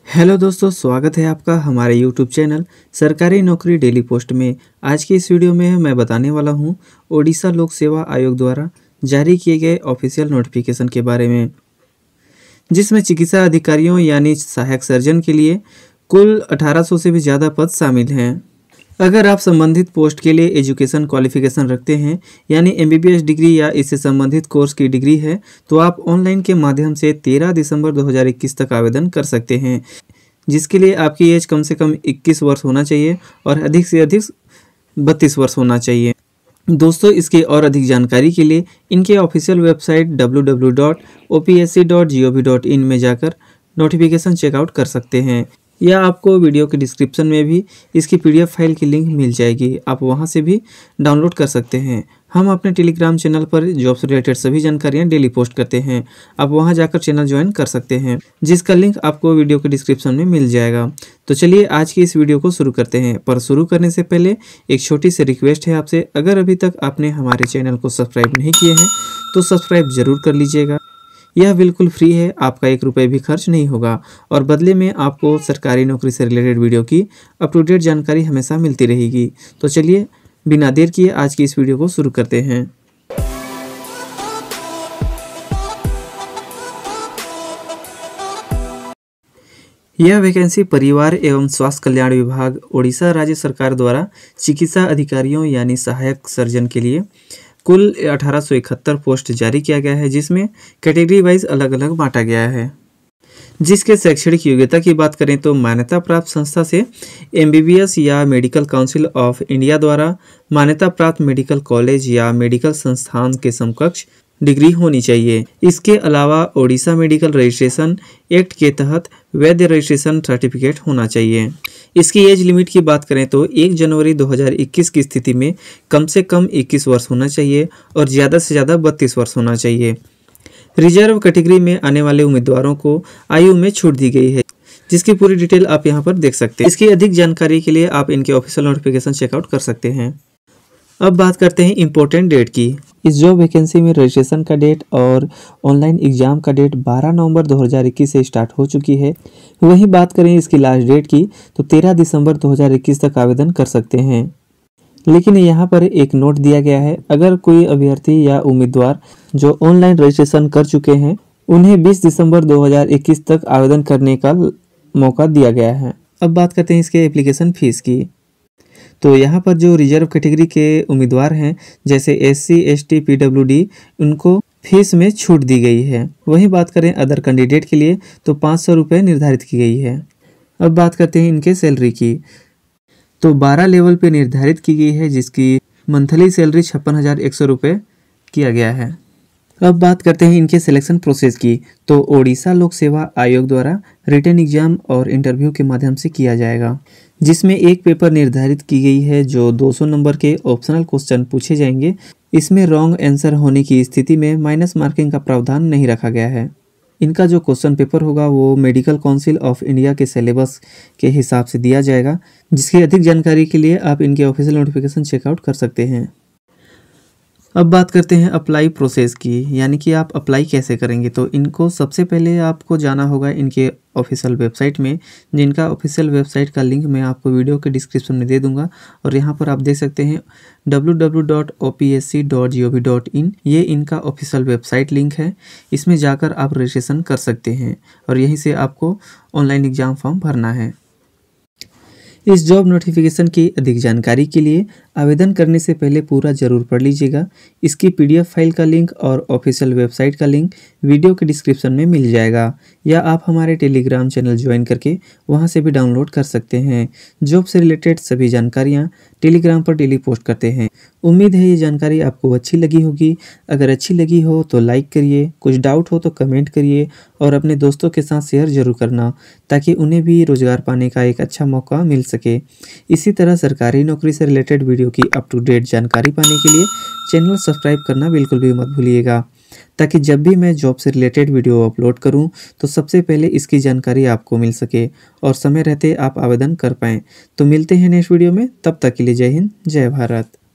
Hello दोस्तों, स्वागत है आपका हमारे यूट्यूब चैनल सरकारी नौकरी डेली पोस्ट में। आज की इस वीडियो में मैं बताने वाला हूं ओडिशा लोक सेवा आयोग द्वारा जारी किए गए ऑफिशियल नोटिफिकेशन के बारे में, जिसमें चिकित्सा अधिकारियों यानी सहायक सर्जन के लिए कुल 1800 से भी ज़्यादा पद शामिल हैं। अगर आप संबंधित पोस्ट के लिए एजुकेशन क्वालिफिकेशन रखते हैं यानी एमबीबीएस डिग्री या इससे संबंधित कोर्स की डिग्री है तो आप ऑनलाइन के माध्यम से 13 दिसंबर 2021 तक आवेदन कर सकते हैं, जिसके लिए आपकी एज कम से कम 21 वर्ष होना चाहिए और अधिक से अधिक 32 वर्ष होना चाहिए। दोस्तों, इसकी और अधिक जानकारी के लिए इनके ऑफिशियल वेबसाइट www.opsc.gov.in में जाकर नोटिफिकेशन चेकआउट कर सकते हैं, या आपको वीडियो के डिस्क्रिप्शन में भी इसकी पीडीएफ फाइल की लिंक मिल जाएगी, आप वहां से भी डाउनलोड कर सकते हैं। हम अपने टेलीग्राम चैनल पर जॉब्स रिलेटेड सभी जानकारियां डेली पोस्ट करते हैं, आप वहां जाकर चैनल ज्वाइन कर सकते हैं, जिसका लिंक आपको वीडियो के डिस्क्रिप्शन में मिल जाएगा। तो चलिए आज की इस वीडियो को शुरू करते हैं, पर शुरू करने से पहले एक छोटी सी रिक्वेस्ट है आपसे, अगर अभी तक आपने हमारे चैनल को सब्सक्राइब नहीं किए हैं तो सब्सक्राइब जरूर कर लीजिएगा। यह बिल्कुल फ्री है, आपका 1 रुपये भी खर्च नहीं होगा और बदले में आपको सरकारी नौकरी से रिलेटेड वीडियो की अप टू डेट जानकारी हमेशा मिलती रहेगी। तो चलिए बिना देर किए आज की इस वीडियो को शुरू करते हैं। यह वैकेंसी परिवार एवं स्वास्थ्य कल्याण विभाग ओडिशा राज्य सरकार द्वारा चिकित्सा अधिकारियों यानी सहायक सर्जन के लिए कुल 1871 पोस्ट जारी किया गया है, जिसमें कैटेगरी वाइज अलग अलग बांटा गया है। जिसके शैक्षणिक योग्यता की बात करें तो मान्यता प्राप्त संस्था से एमबीबीएस या मेडिकल काउंसिल ऑफ इंडिया द्वारा मान्यता प्राप्त मेडिकल कॉलेज या मेडिकल संस्थान के समकक्ष डिग्री होनी चाहिए। इसके अलावा ओडिशा मेडिकल रजिस्ट्रेशन एक्ट के तहत वैध रजिस्ट्रेशन सर्टिफिकेट होना चाहिए। इसकी एज लिमिट की बात करें तो 1 जनवरी 2021 की स्थिति में कम से कम 21 वर्ष होना चाहिए और ज़्यादा से ज़्यादा 32 वर्ष होना चाहिए। रिजर्व कैटेगरी में आने वाले उम्मीदवारों को आयु में छूट दी गई है, जिसकी पूरी डिटेल आप यहाँ पर देख सकते हैं। इसकी अधिक जानकारी के लिए आप इनके ऑफिशियल नोटिफिकेशन चेकआउट कर सकते हैं। अब बात करते हैं इम्पोर्टेंट डेट की। इस जॉब वैकेंसी में रजिस्ट्रेशन का डेट और ऑनलाइन एग्जाम का डेट 12 नवंबर 2021 से स्टार्ट हो चुकी है। वहीं बात करें इसकी लास्ट डेट की तो 13 दिसंबर 2021 तक आवेदन कर सकते हैं। लेकिन यहाँ पर एक नोट दिया गया है, अगर कोई अभ्यर्थी या उम्मीदवार जो ऑनलाइन रजिस्ट्रेशन कर चुके हैं उन्हें 20 दिसंबर 2021 तक आवेदन करने का मौका दिया गया है। अब बात करते हैं इसके एप्लीकेशन फीस की। तो यहाँ पर जो रिजर्व कैटेगरी के उम्मीदवार हैं जैसे SC ST PWD, उनको फीस में छूट दी गई है। वहीं बात करें अदर कैंडिडेट के लिए तो 500 रुपये निर्धारित की गई है। अब बात करते हैं इनके सैलरी की। तो 12 लेवल पे निर्धारित की गई है, जिसकी मंथली सैलरी 56,100 रुपये किया गया है। अब बात करते हैं इनके सिलेक्शन प्रोसेस की। तो ओडिशा लोक सेवा आयोग द्वारा रिटन एग्जाम और इंटरव्यू के माध्यम से किया जाएगा, जिसमें एक पेपर निर्धारित की गई है जो 200 नंबर के ऑप्शनल क्वेश्चन पूछे जाएंगे। इसमें रॉन्ग आंसर होने की स्थिति में माइनस मार्किंग का प्रावधान नहीं रखा गया है। इनका जो क्वेश्चन पेपर होगा वो मेडिकल काउंसिल ऑफ इंडिया के सिलेबस के हिसाब से दिया जाएगा। जिसकी अधिक जानकारी के लिए आप इनके ऑफिशियल नोटिफिकेशन चेकआउट कर सकते हैं। अब बात करते हैं अप्लाई प्रोसेस की, यानी कि आप अप्लाई कैसे करेंगे। तो इनको सबसे पहले आपको जाना होगा इनके ऑफिशियल वेबसाइट में, जिनका ऑफिशियल वेबसाइट का लिंक मैं आपको वीडियो के डिस्क्रिप्शन में दे दूंगा। और यहाँ पर आप देख सकते हैं www.opsc.gov.in, ये इनका ऑफिशियल वेबसाइट लिंक है। इसमें जाकर आप रजिस्ट्रेशन कर सकते हैं और यहीं से आपको ऑनलाइन एग्जाम फॉर्म भरना है। इस जॉब नोटिफिकेशन की अधिक जानकारी के लिए आवेदन करने से पहले पूरा जरूर पढ़ लीजिएगा। इसकी पीडीएफ फाइल का लिंक और ऑफिशियल वेबसाइट का लिंक वीडियो के डिस्क्रिप्शन में मिल जाएगा, या आप हमारे टेलीग्राम चैनल ज्वाइन करके वहां से भी डाउनलोड कर सकते हैं। जॉब से रिलेटेड सभी जानकारियां टेलीग्राम पर डेली पोस्ट करते हैं। उम्मीद है ये जानकारी आपको अच्छी लगी होगी। अगर अच्छी लगी हो तो लाइक करिए, कुछ डाउट हो तो कमेंट करिए और अपने दोस्तों के साथ शेयर जरूर करना, ताकि उन्हें भी रोजगार पाने का एक अच्छा मौका मिल सके। इसी तरह सरकारी नौकरी से रिलेटेड वीडियो की अप टू डेट जानकारी पाने के लिए चैनल सब्सक्राइब करना बिल्कुल भी मत भूलिएगा, ताकि जब भी मैं जॉब से रिलेटेड वीडियो अपलोड करूं तो सबसे पहले इसकी जानकारी आपको मिल सके और समय रहते आप आवेदन कर पाएँ। तो मिलते हैं नेक्स्ट वीडियो में, तब तक के लिए जय हिंद, जय भारत।